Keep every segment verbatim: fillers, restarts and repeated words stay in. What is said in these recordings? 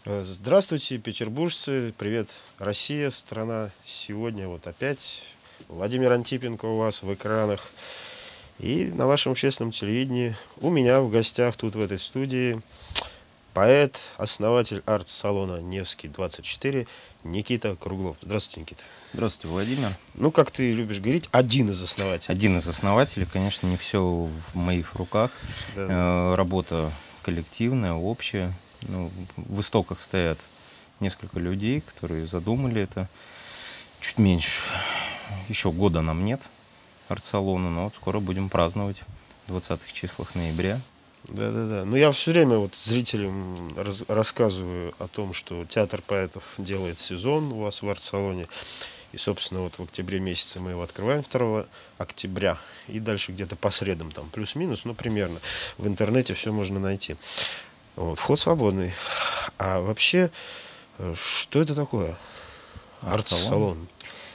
Здравствуйте, петербуржцы, привет, Россия, страна. Сегодня вот опять Владимир Антипенко у вас в экранах. И на вашем общественном телевидении у меня в гостях тут в этой студии поэт, основатель арт-салона Невский двадцать четыре Никита Круглов. Здравствуйте, Никита. Здравствуйте, Владимир. Ну, как ты любишь говорить, один из основателей. Один из основателей, конечно, не все в моих руках. Да. Э, работа коллективная, общая. Ну, в истоках стоят несколько людей, которые задумали это. Чуть меньше. Еще года нам нет арт-салона, но вот скоро будем праздновать в двадцатых числах ноября. Да-да-да. Ну, я все время вот зрителям раз, рассказываю о том, что театр поэтов делает сезон у вас в арт-салоне. И, собственно, вот в октябре месяце мы его открываем второго октября. И дальше где-то по средам, там, плюс-минус, ну, примерно. В интернете все можно найти. Вот, вход свободный. А вообще, что это такое? Арт-салон.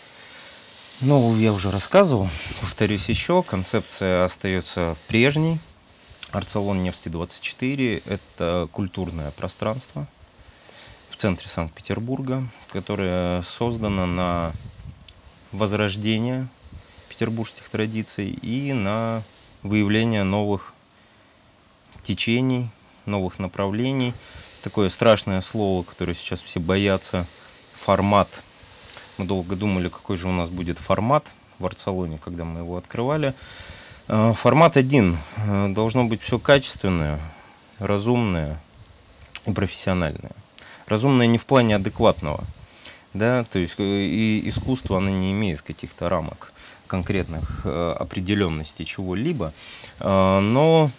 Ну, я уже рассказывал, повторюсь еще, концепция остается прежней. Арт-салон Невский двадцать четыре – это культурное пространство в центре Санкт-Петербурга, которое создано на возрождение петербургских традиций и на выявление новых течений, новых направлений. Такое страшное слово, которое сейчас все боятся, формат. Мы долго думали, какой же у нас будет формат в арт-салоне, когда мы его открывали. Формат один. Должно быть все качественное, разумное и профессиональное. Разумное не в плане адекватного. Да? То есть и искусство, оно не имеет каких-то рамок, конкретных определенностей чего-либо. Но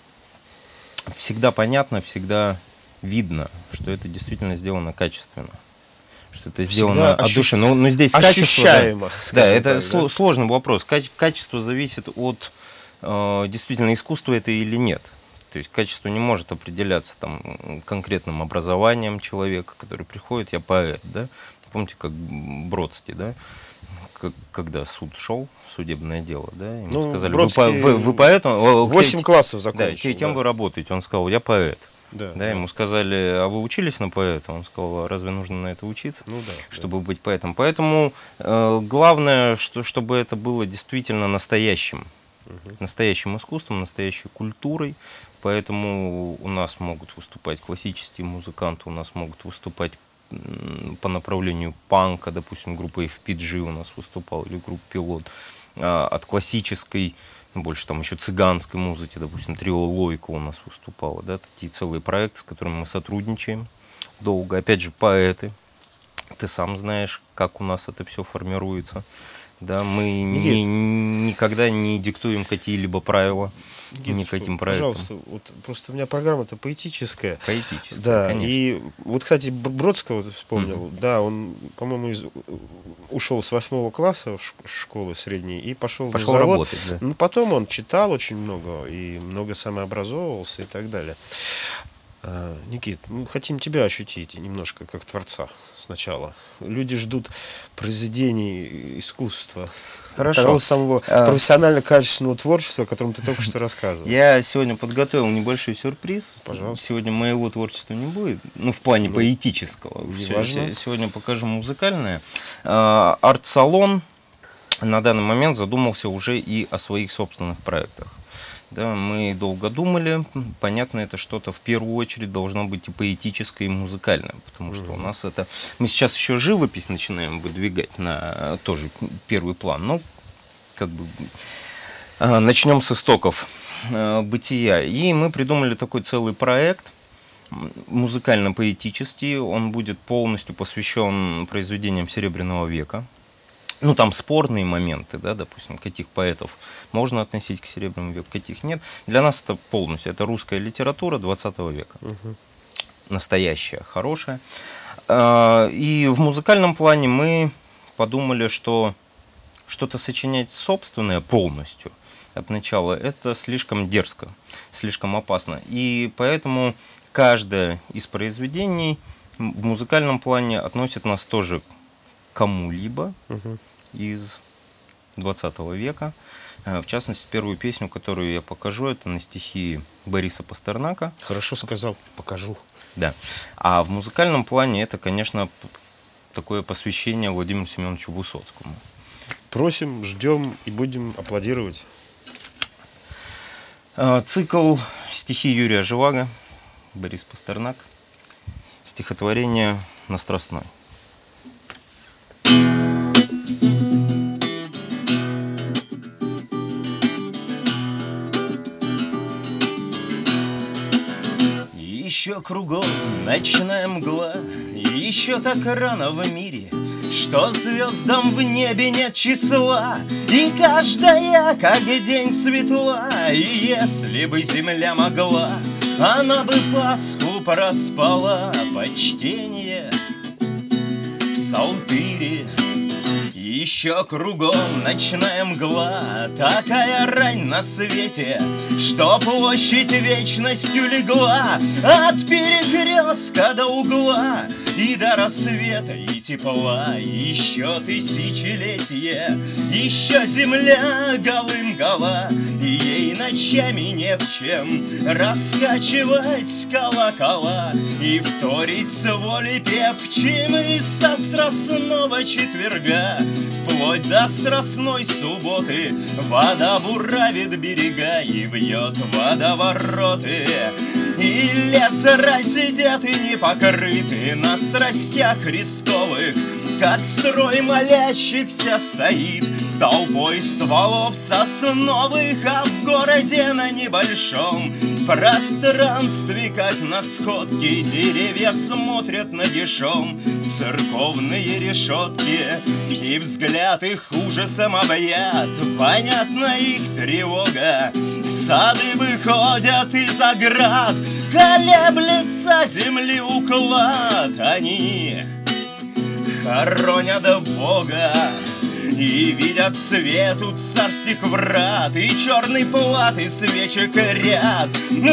всегда понятно, всегда видно, что это действительно сделано качественно. Что это сделано от души. Но, но здесь ощущаемо. Качество, да, да, это так, сло, да? сложный вопрос. Качество зависит от э, действительно искусства это или нет. То есть качество не может определяться там конкретным образованием человека, который приходит, я поэт, да? Помните, как Бродский, да? Как, когда суд шел, судебное дело, да, ему ну, сказали, Бродский вы, вы, вы поэт? восемь классов закончил. Да, кем да. вы работаете? Он сказал, я поэт. Да, да, да. Ему сказали, а вы учились на поэта? Он сказал, а разве нужно на это учиться, ну, да, чтобы да. быть поэтом? Поэтому э, главное, что, чтобы это было действительно настоящим, угу. настоящим искусством, настоящей культурой. Поэтому у нас могут выступать классические музыканты, у нас могут выступать по направлению панка, допустим, группа эф пи джи у нас выступала, или группа Пилот. А, от классической, больше там еще цыганской музыки, допустим, трио Лойко у нас выступало, да, такие целые проекты, с которыми мы сотрудничаем долго. Опять же, поэты, ты сам знаешь, как у нас это все формируется. Да, мы не, никогда не диктуем какие-либо правила. Никаким проектом. Пожалуйста, вот просто у меня программа-то поэтическая. Поэтическая, да. конечно. И вот, кстати, Бродского вспомнил. Mm-hmm. Да, он, по-моему, из... ушел с восьмого класса в школы средней и пошел, пошел на завод. Работать, да. Ну, потом он читал очень много и много самообразовывался и так далее. А, Никит, мы хотим тебя ощутить немножко как творца сначала. Люди ждут произведений искусства. Хорошо. Того самого а... профессионально-качественного творчества, о котором ты только что рассказывал. Я сегодня подготовил небольшой сюрприз. Пожалуйста. Сегодня моего творчества не будет, ну, в плане ну, поэтического. Важно. Сегодня покажу музыкальное. Арт-салон на данный момент задумался уже и о своих собственных проектах. Да, мы долго думали, понятно, это что-то в первую очередь должно быть и поэтическое, и музыкальное, потому что у нас это... Мы сейчас еще живопись начинаем выдвигать на тоже первый план, но как бы начнем с истоков бытия. И мы придумали такой целый проект, музыкально-поэтический, он будет полностью посвящен произведениям Серебряного века. Ну, там спорные моменты, да, допустим, каких поэтов можно относить к Серебряному веку, каких нет. Для нас это полностью, это русская литература двадцатого века. Угу. Настоящая, хорошая. И в музыкальном плане мы подумали, что что-то сочинять собственное полностью от начала, это слишком дерзко, слишком опасно. И поэтому каждое из произведений в музыкальном плане относит нас тоже к кому-либо угу. из двадцатого века. В частности, первую песню, которую я покажу, это на стихи Бориса Пастернака. Хорошо сказал, покажу. Да. А в музыкальном плане это, конечно, такое посвящение Владимиру Семеновичу Высоцкому. Просим, ждем и будем аплодировать. Цикл стихи Юрия Живаго, Борис Пастернак, стихотворение «На Страстной». Еще кругом ночная мгла, еще так рано в мире, что звездам в небе нет числа, и каждая, как день, светла. И если бы земля могла, она бы Пасху проспала. Почтение в псалтыре. Еще кругом ночная мгла, такая рань на свете, что площадь вечностью легла от перекрестка до угла и до рассвета и тепла. Еще тысячелетие, еще земля голым-гола, и ей ночами не в чем раскачивать колокола и вторить с воли певчим из со страстного четверга вплоть до страстной субботы. Вода буравит берега и вьет водовороты, и лес раздетый не покрытый на страстях Христовых, как строй молящихся стоит толпой стволов сосновых, а в городе на небольшом пространстве, как на сходке, деревья смотрят нагишом в церковные решетки, и взгляд их ужасом объят, понятна их тревога. Сады выходят из оград, колеблется земли уклад, они хоронят Бога и видят свет у царских врат, и черный плат, и свечек ряд,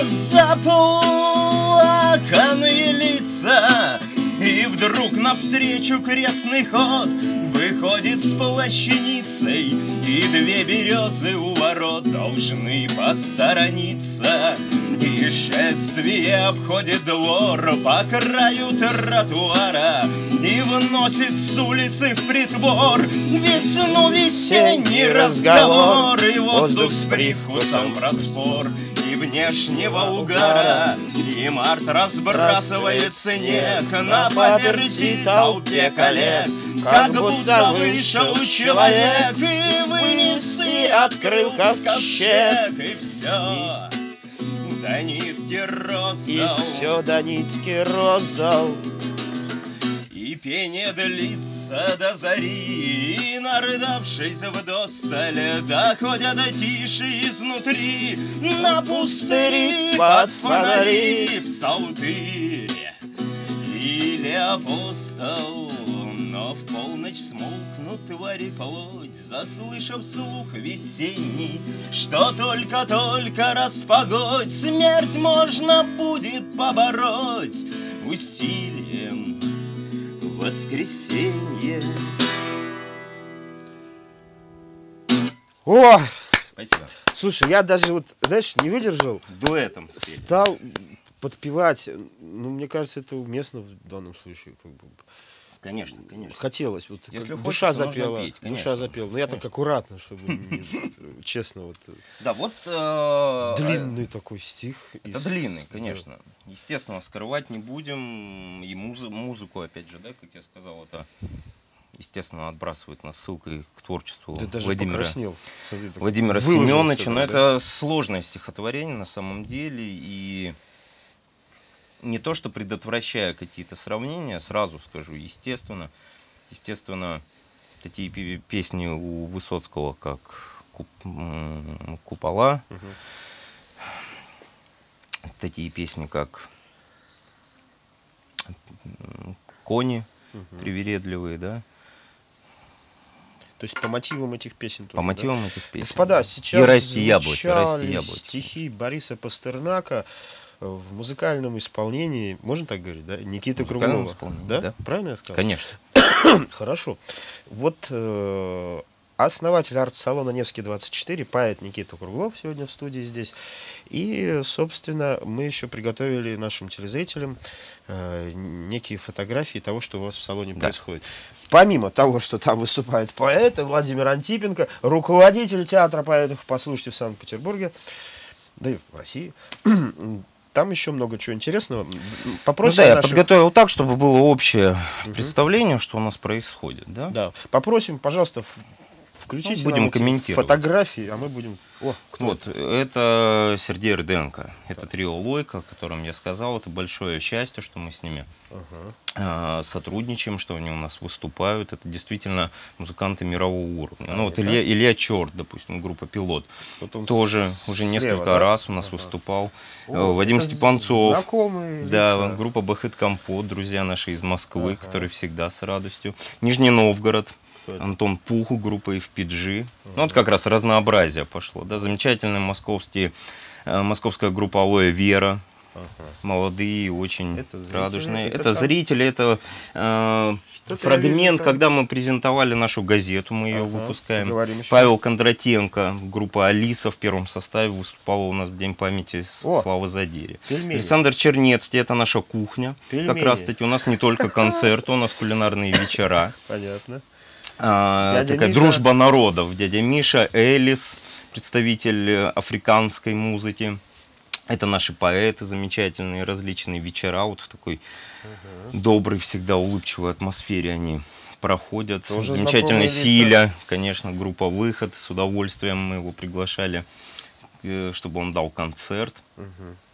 заплаканные лица. И вдруг навстречу крестный ход выходит с плащаницей, и две березы у ворот должны посторониться. И шествие обходит двор по краю тротуара и вносит с улицы в притвор весну весенний разговор, и воздух с привкусом проспор и внешнего угара. И март разбрасывает снег на паперти толпе коллег, как будто вышел человек и вынес и открыл ковчег, и все до нитки роздал, И все до нитки роздал. И пение длится до зари, и, нарыдавшись вдосталь, доходят до тиши изнутри на пустыри под фонари псалтырь или апостол. Но в полночь смолкнут твари плоть, заслышав слух весенний, что только-только распогодь смерть можно будет побороть усилием воскресенье. О! Спасибо. Слушай, я даже вот, знаешь, не выдержал. Дуэтом спели. Стал подпевать. Ну, мне кажется, это уместно в данном случае. Как бы. Конечно, конечно. Хотелось. Вот, Если как хочется, душа запела. петь, душа запела. Но я так аккуратно, чтобы честно. Вот. Да, вот... Э, длинный такой стих. Это из... длинный, конечно. Да. Естественно, скрывать не будем. И музы, музыку, опять же, да, как я сказал, это, естественно, отбрасывает нас ссылкой к творчеству Ты даже Владимира, Смотри, Владимира Семеновича. Но да? Это сложное стихотворение на самом деле. И не то, что предотвращая какие-то сравнения, сразу скажу, естественно, естественно, такие песни у Высоцкого, как «Купола», угу. такие песни, как «Кони», угу. привередливые, да. То есть по мотивам этих песен тоже, По мотивам да? этих песен. Господа, сейчас и расти яблоки, звучали расти стихи Бориса Пастернака в музыкальном исполнении, можно так говорить, да? Никиты Круглова. Да? да? Правильно я сказал? Конечно. Хорошо. Вот э, основатель арт-салона Невский двадцать четыре, поэт Никита Круглов сегодня в студии здесь. И, собственно, мы еще приготовили нашим телезрителям э, некие фотографии того, что у вас в салоне да. происходит. Помимо того, что там выступают поэты, Владимир Антипенко, руководитель театра поэтов, послушайте, в Санкт-Петербурге, да и в России. Там еще много чего интересного. Попросим ну, да, наших... я подготовил так, чтобы было общее угу. представление, что у нас происходит. Да, да. Попросим, пожалуйста, включите ну, будем нам комментировать. Фотографии, а мы будем... О, кто вот, это? это Сергей Рденко. Это трио Лойка, о котором я сказал. Это большое счастье, что мы с ними ага. сотрудничаем, что они у нас выступают. Это действительно музыканты мирового уровня. А, ну, вот Илья, Илья Черт, допустим, группа «Пилот». Вот тоже уже слева, несколько да? раз у нас ага. выступал. О, Вадим Степанцов. Знакомые да, лица. Группа «Бахыт Компот», друзья наши из Москвы, ага. которые всегда с радостью. Нижний Новгород. Антон Пух, группа эф пи джи. Uh-huh. Ну, вот как раз разнообразие пошло. Да, замечательная московские, э, московская группа «Алоэ Вера». Uh-huh. Молодые, очень это радужные. Это, это там... зрители, это э, фрагмент, когда мы презентовали нашу газету, мы ее uh-huh. выпускаем. Павел Кондратенко, группа «Алиса» в первом составе выступала у нас в День памяти О, Славы Задири. Пельмени. Александр Чернецкий, это наша кухня. Пельмени. Как раз таки у нас не только концерты, у нас кулинарные вечера. Понятно. А, такая Миша. Дружба народов. Дядя Миша, Элис, представитель африканской музыки. Это наши поэты замечательные, различные вечера. Вот в такой угу. доброй, всегда улыбчивой атмосфере они проходят. Тоже замечательная Силя, конечно, группа «Выход». С удовольствием мы его приглашали, чтобы он дал концерт. Угу.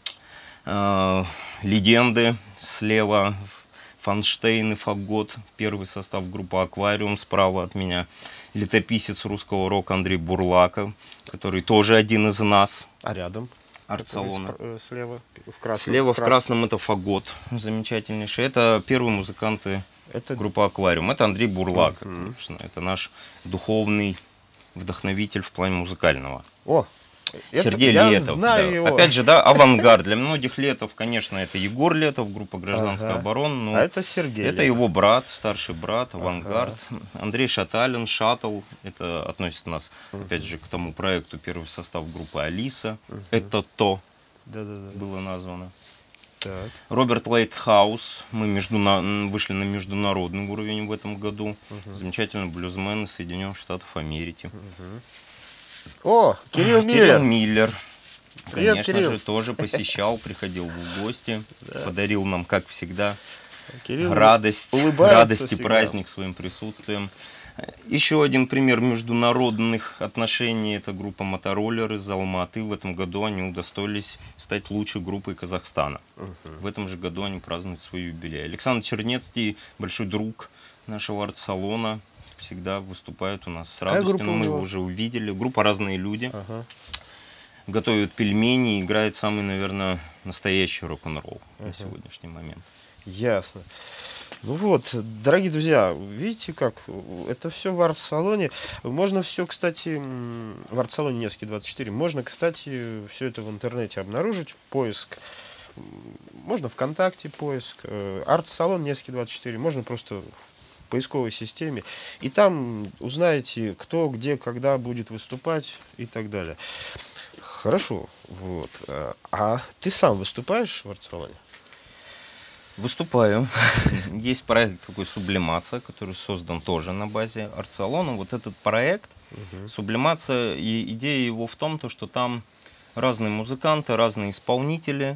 А, легенды слева. Фанштейн и Фагот, первый состав группы «Аквариум», справа от меня летописец русского рока Андрей Бурлаков, который тоже один из нас. А рядом? Арт-салона. Слева в красном. Слева в красном это Фагот, замечательнейший. Это первые музыканты это... группы «Аквариум». Это Андрей Бурлаков, mm-hmm. конечно. Это наш духовный вдохновитель в плане музыкального. О! Сергей это, Летов. Знаю Да. его. Опять же, да, авангард. Для многих Летов, конечно, это Егор Летов, группа «Гражданская ага. оборона». Но а это Сергей Это Летов. Его брат, старший брат, авангард. Ага. Андрей Шаталин, «Шаттл». Это относится нас, угу. опять же, к тому проекту первый состав группы «Алиса». Угу. Это то Да-да-да. было названо. Так. Роберт Лайтхаус. Мы междуна... вышли на международный уровень в этом году. Угу. Замечательный блюзмен из Соединенных Штатов Америки. Угу. О, Кирилл Миллер. Кирилл Миллер. Привет, Конечно Кирилл. же, тоже посещал, приходил в гости, да. подарил нам, как всегда, Кирилл радость, радость и всегда. праздник своим присутствием. Еще один пример международных отношений – это группа «Мотороллер» из Алматы. В этом году они удостоились стать лучшей группой Казахстана. Угу. В этом же году они празднуют свой юбилей. Александр Чернецкий, большой друг нашего арт-салона, всегда выступает у нас с радостью, но мы его уже увидели. Группа «Разные люди». Ага. Готовят пельмени, играет самый, наверное, настоящий рок-н-ролл ага. на сегодняшний момент. Ясно. Ну вот, дорогие друзья, видите, как это все в арт-салоне. Можно все, кстати, в арт-салоне Невский двадцать четыре, можно, кстати, все это в интернете обнаружить. Поиск. Можно ВКонтакте поиск. Арт-салон Невский двадцать четыре. Можно просто в поисковой системе. И там узнаете, кто, где, когда будет выступать и так далее. Хорошо. Вот. А ты сам выступаешь в арт-салоне? Выступаю. Есть проект такой «Сублимация», который создан тоже на базе арт-салона. Вот этот проект угу. «Сублимация», и идея его в том, то, что там разные музыканты, разные исполнители,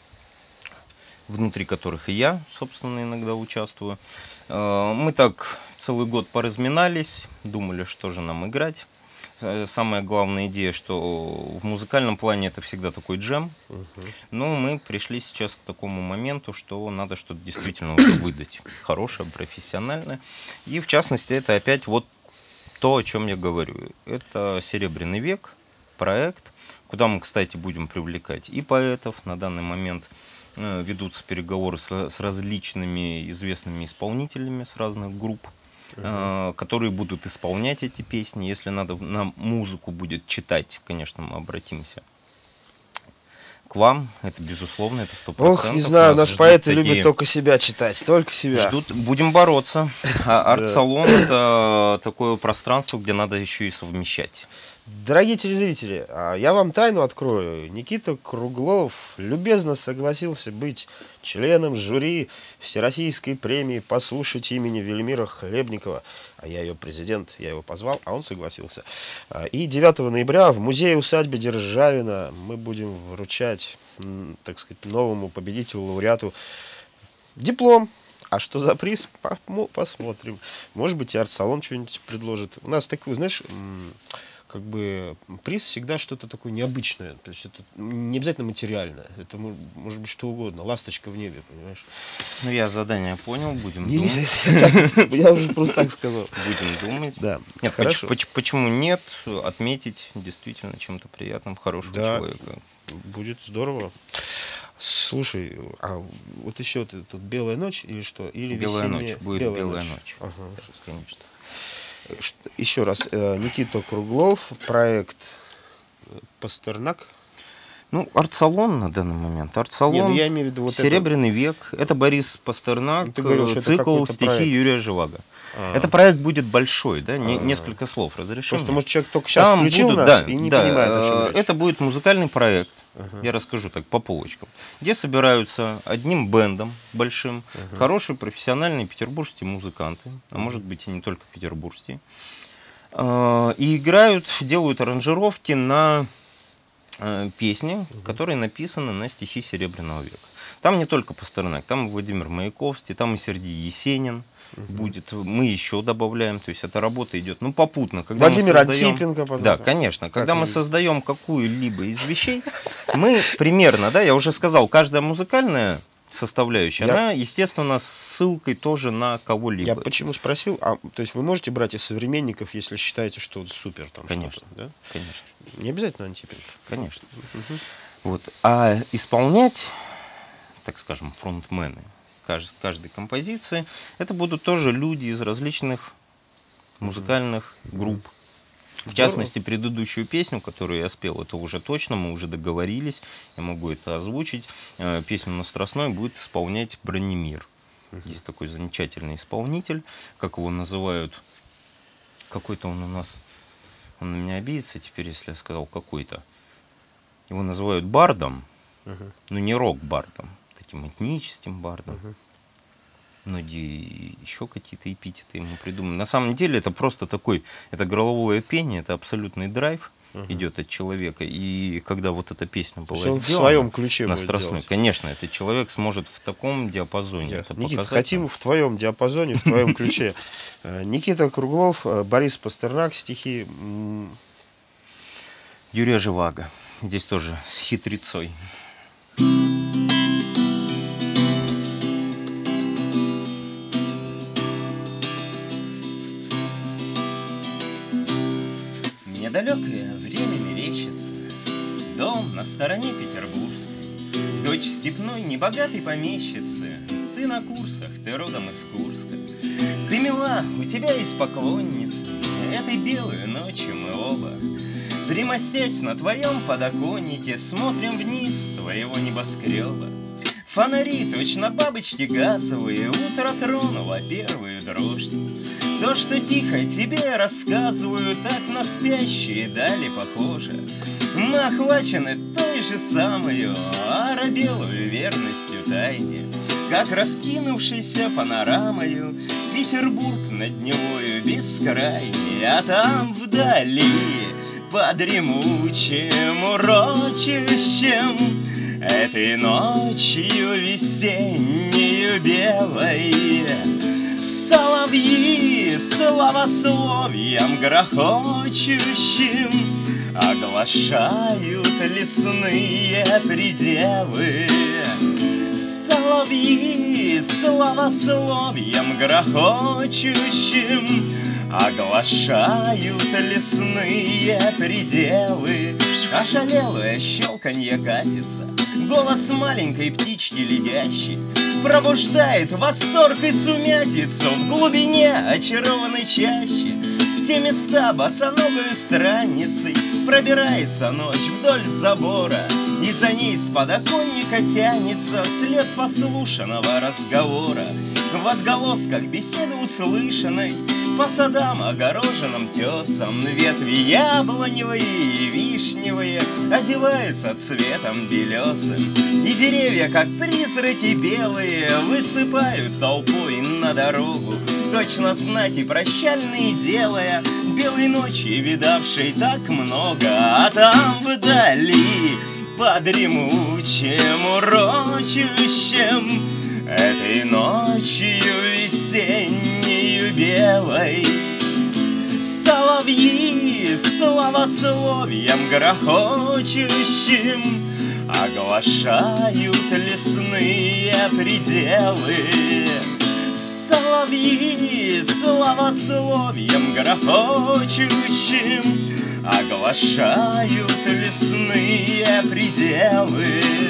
внутри которых и я, собственно, иногда участвую. Мы так целый год поразминались, думали, что же нам играть. Самая главная идея, что в музыкальном плане это всегда такой джем. Uh-huh. Но мы пришли сейчас к такому моменту, что надо что-то действительно уже выдать. Хорошее, профессиональное. И в частности, это опять вот то, о чем я говорю. Это «Серебряный век», проект, куда мы, кстати, будем привлекать и поэтов. На данный момент ведутся переговоры с, с различными известными исполнителями с разных групп. Uh-huh. которые будут исполнять эти песни. Если надо, нам музыку будет читать, конечно, мы обратимся к вам, это безусловно, это сто процентов. Ох, не знаю, у нас поэты такие... любят только себя читать, только себя. Ждут, будем бороться. А арт-салон — это такое пространство, где надо еще и совмещать. Дорогие телезрители, я вам тайну открою. Никита Круглов любезно согласился быть членом жюри Всероссийской премии «Послушать» имени Вельмира Хлебникова. А я ее президент, я его позвал, а он согласился. И девятого ноября в музее-усадьбе Державина мы будем вручать, так сказать, новому победителю, лауреату диплом. А что за приз? Посмотрим. Может быть, и арт-салон что-нибудь предложит. У нас такой, знаешь... как бы приз всегда что-то такое необычное. То есть это не обязательно материальное. Это может быть что угодно. Ласточка в небе, понимаешь? Ну, я задание понял, будем не, думать. Я, так, я уже просто так сказал. Будем думать. Да. Нет, хорошо. Почему, почему нет? Отметить действительно чем-то приятным, хорошего да, человека. Будет здорово. Слушай, а вот еще тут, тут белая ночь или что? Или белая весенняя... ночь. Будет белая, белая ночь. ночь. Ага. Конечно. Еще раз, Никита Круглов, проект Пастернак. Ну, арт-салон на данный момент. Арт-салон, Не, ну я имею в виду вот Серебряный это... век. Это Борис Пастернак, ну, ты говорил, что цикл это стихи проект. Юрия Живаго. А-а-а. Это проект будет большой, да, не, несколько слов разрешим. Просто, может, человек только сейчас Там включил будут, нас да, и не да, понимает, о чем речь. Это будет музыкальный проект, uh-huh. я расскажу так по полочкам, где собираются одним бендом большим, uh-huh. хорошие профессиональные петербургские музыканты, а uh-huh. может быть и не только петербургские, и играют, делают аранжировки на песни, uh-huh. которые написаны на стихи Серебряного века. Там не только Пастернак, там и Владимир Маяковский, там и Сергей Есенин uh-huh. будет. Мы еще добавляем, то есть эта работа идет, ну, попутно. Когда Владимир создаем... Антипенко. Потом, да, там. конечно. Когда как мы мы... создаем какую-либо из вещей, мы примерно, да, я уже сказал, каждая музыкальная составляющая, я... она, естественно, с ссылкой тоже на кого-либо. Я почему спросил, а, то есть вы можете брать из современников, если считаете, что супер там конечно, что-то, да? Конечно. Не обязательно Антипенко. Конечно. Угу. Вот. А исполнять, так скажем, фронтмены каждой, каждой композиции, это будут тоже люди из различных музыкальных групп. В частности, предыдущую песню, которую я спел, это уже точно, мы уже договорились, я могу это озвучить. Песню на Страстной будет исполнять Бранимир. Uh-huh. Есть такой замечательный исполнитель, как его называют, какой-то он у нас, он на меня обидится теперь, если я сказал какой-то. Его называют бардом, uh-huh. но не рок-бардом, таким этническим бардом. Uh-huh. Многие еще какие-то эпитеты ему придуманы. На самом деле это просто такой, это горловое пение, это абсолютный драйв uh-huh. идет от человека. И когда вот эта песня была сделана, в своем ключе на Страстной, конечно, этот человек сможет в таком диапазоне yes. это Никита, показать. хотим в твоем диапазоне, в твоем ключе. Никита Круглов, Борис Пастернак, стихи Юрия Живаго. Здесь тоже с хитрецой. Недалекое время мерещится, дом на стороне петербургской, дочь степной небогатой помещицы. Ты на курсах, ты родом из Курска. Ты мила, у тебя есть поклонница. Этой белой ночью мы оба, примостясь на твоем подоконнике, смотрим вниз твоего небоскреба. Фонари, точно бабочки газовые, утро тронуло первую дрожь. То, что тихо тебе рассказываю, так на спящие дали похоже. Мы охвачены той же самою оробелую верностью тайне, как раскинувшейся панорамою Петербург над Невою бескрайний, а там вдали под дремучим урочищем этой ночью весеннею белой соловьи славословием грохочущим оглашают лесные пределы. Соловьи славословием грохочущим оглашают лесные пределы. Ошалелое щелканье катится, голос маленькой птички летящей пробуждает восторг и сумятицу в глубине очарованной чащи. В те места босоногою странницей пробирается ночь вдоль забора, И за ней с подоконника тянется след послушанного разговора. В отголосках беседы услышанной по садам, огороженным тесом, ветви яблоневые и вишневые одеваются цветом белесым. И деревья, как призраки белые, высыпают толпой на дорогу, точно знать и прощальные делая, белой ночи видавшей так много. А там вдали, под дремучим урочищем, этой ночью весеннею белой, соловьи славословием грохочущим оглашают лесные пределы. Соловьи славословием грохочущим оглашают лесные пределы.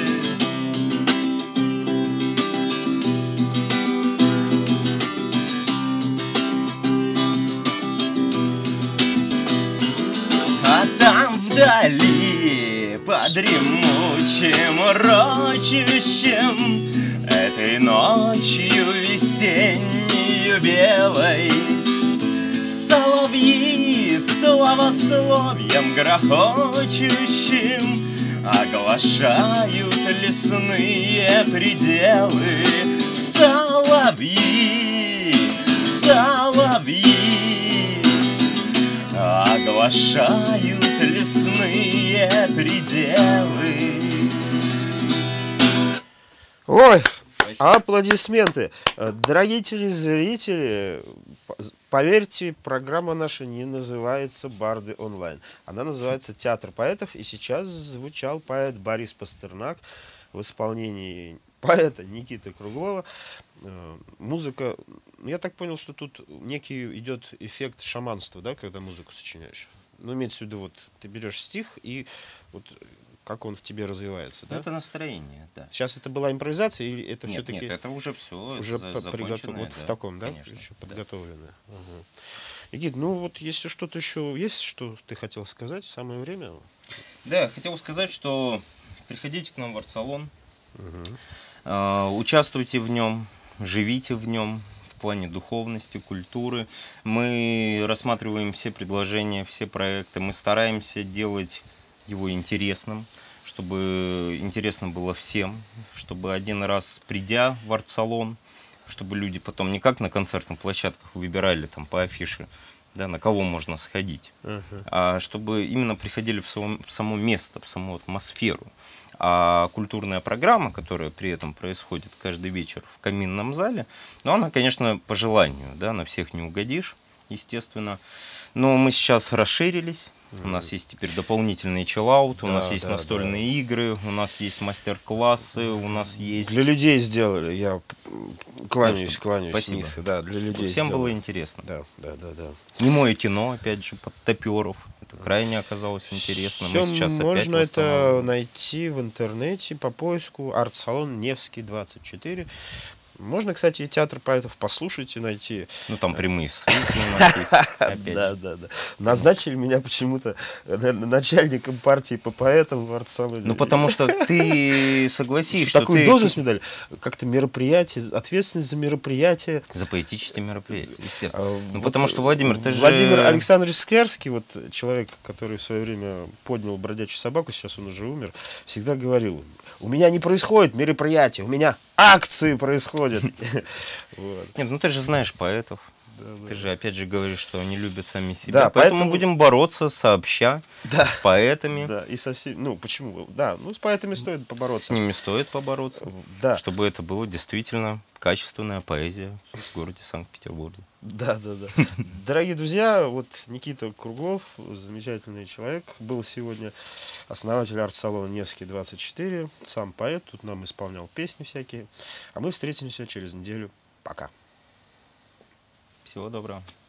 Вдали, под дремучим урочищем, этой ночью весеннею белой, соловьи славословием грохочущим оглашают лесные пределы. Соловьи, соловьи оглашают лесные пределы. Ой, аплодисменты. Дорогие телезрители, поверьте, программа наша не называется «Барды онлайн». Она называется «Театр поэтов». И сейчас звучал поэт Борис Пастернак в исполнении поэта Никиты Круглова. Музыка, я так понял, что тут некий идет эффект шаманства, да, когда музыку сочиняешь. Ну, имеется в виду, вот ты берешь стих и вот как он в тебе развивается, да? Это настроение, да. Сейчас это была импровизация или это нет, все-таки... Нет, это уже все. Уже приготовлено. Вот да, в таком, да? Конечно, еще да. подготовленное. Ага. Никит, ну вот если что-то еще есть, что ты хотел сказать, самое время. Да, я хотел сказать, что приходите к нам в арт-салон, Угу. э, участвуйте в нем, живите в нем. В плане духовности, культуры. Мы рассматриваем все предложения, все проекты. Мы стараемся делать его интересным, чтобы интересно было всем, чтобы один раз придя в арт-салон, чтобы люди потом не как на концертных площадках выбирали там по афише, да, на кого можно сходить, Uh-huh. а чтобы именно приходили в само, в само место, в саму атмосферу. А культурная программа, которая при этом происходит каждый вечер в каминном зале, ну, она, конечно, по желанию, да, на всех не угодишь, естественно. Но мы сейчас расширились, mm-hmm. у нас есть теперь дополнительный чиллаут, да, у нас есть да, настольные да. игры, у нас есть мастер-классы, у нас есть... Для людей сделали, я кланяюсь, кланяюсь Спасибо. Низко, да, для людей Всем сделали. Было интересно. Да, да, да, да. Немое кино, опять же, под топеров. Это крайне оказалось интересно. Все Мы сейчас можно это найти в интернете по поиску арт-салон Невский двадцать четыре. Можно, кстати, и театр поэтов послушать и найти. Ну, там прямые ссылки у нас есть. Да, да, да. Назначили меня почему-то начальником партии по поэтам в арт-салоне. Ну, потому что ты согласись, что такую ты... должность мне дали. Как-то мероприятие, ответственность за мероприятие. За поэтические мероприятия, естественно. А, ну, вот потому что, Владимир, ты Владимир же... Александрович Склярский, вот человек, который в свое время поднял бродячую собаку, сейчас он уже умер, всегда говорил: у меня не происходит мероприятие, у меня акции происходят. Вот. Нет, ну ты же знаешь поэтов. Да, ты да. же опять же говоришь, что они любят сами себя. Да, поэтому, поэтому будем бороться сообща да. с поэтами. Да, и со всеми. Ну, почему? Да, ну с поэтами стоит побороться. С ними стоит побороться. Да. Чтобы это было действительно качественная поэзия в городе Санкт-Петербурге. Да, да, да. Дорогие друзья, вот Никита Круглов, замечательный человек, был сегодня основатель арт-салона Невский двадцать четыре, сам поэт, тут нам исполнял песни всякие. А мы встретимся через неделю. Пока. Всего доброго.